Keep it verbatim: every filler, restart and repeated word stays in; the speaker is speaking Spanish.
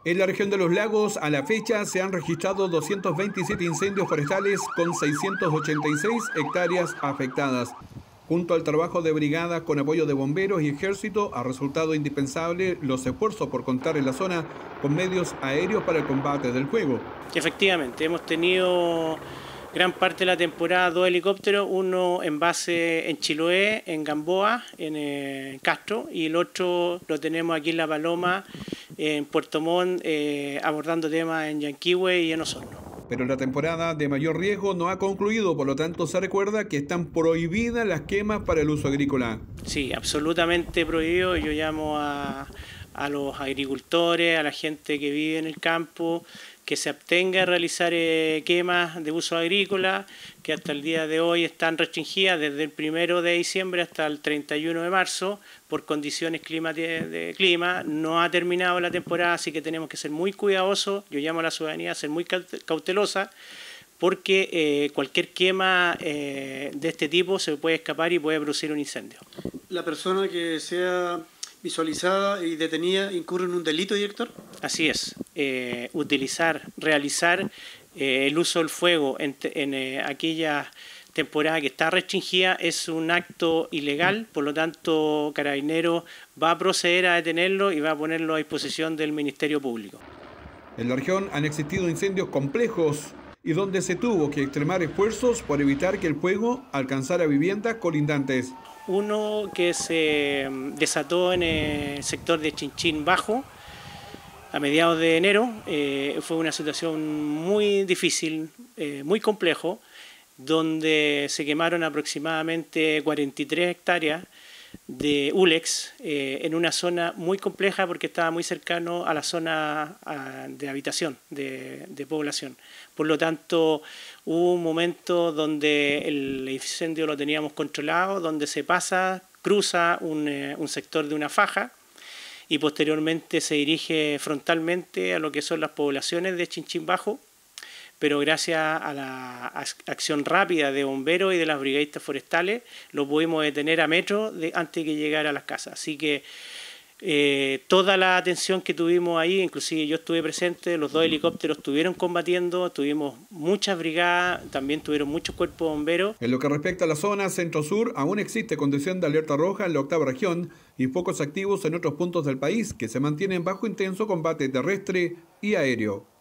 En la región de los lagos, a la fecha, se han registrado doscientos veintisiete incendios forestales con seiscientas ochenta y seis hectáreas afectadas. Junto al trabajo de brigadas con apoyo de bomberos y ejército, ha resultado indispensable los esfuerzos por contar en la zona con medios aéreos para el combate del fuego. Efectivamente, hemos tenido gran parte de la temporada dos helicópteros, uno en base en Chiloé, en Gamboa, en eh, Castro, y el otro lo tenemos aquí en La Paloma, en Puerto Montt, eh, abordando temas en Yanquihue y en Osorno. Pero la temporada de mayor riesgo no ha concluido, por lo tanto se recuerda que están prohibidas las quemas para el uso agrícola. Sí, absolutamente prohibido. Yo llamo a, a los agricultores, a la gente que vive en el campo, que se abstenga de realizar eh, quemas de uso agrícola, que hasta el día de hoy están restringidas desde el primero de diciembre hasta el treinta y uno de marzo por condiciones clima de clima. No ha terminado la temporada, así que tenemos que ser muy cuidadosos. Yo llamo a la ciudadanía a ser muy cautelosa, porque eh, cualquier quema eh, de este tipo se puede escapar y puede producir un incendio. La persona que sea visualizada y detenida incurre en un delito, director. Así es, eh, utilizar, realizar eh, el uso del fuego en, en eh, aquella temporada que está restringida es un acto ilegal, por lo tanto Carabineros va a proceder a detenerlo y va a ponerlo a disposición del Ministerio Público. En la región han existido incendios complejos y donde se tuvo que extremar esfuerzos por evitar que el fuego alcanzara viviendas colindantes. Uno que se desató en el sector de Chinchín Bajo a mediados de enero, eh, fue una situación muy difícil, eh, muy complejo, donde se quemaron aproximadamente cuarenta y tres hectáreas de Ulex eh, en una zona muy compleja porque estaba muy cercano a la zona a, de habitación, de, de población. Por lo tanto, hubo un momento donde el incendio lo teníamos controlado, donde se pasa, cruza un, eh, un sector de una faja y posteriormente se dirige frontalmente a lo que son las poblaciones de Chinchín Bajo, pero gracias a la acción rápida de bomberos y de las brigadistas forestales lo pudimos detener a metros de, antes de que llegara a las casas. Así que eh, toda la atención que tuvimos ahí, inclusive yo estuve presente, los dos helicópteros estuvieron combatiendo, tuvimos muchas brigadas, también tuvieron muchos cuerpos de bomberos. En lo que respecta a la zona centro-sur, aún existe condición de alerta roja en la octava región y focos activos en otros puntos del país que se mantienen bajo intenso combate terrestre y aéreo.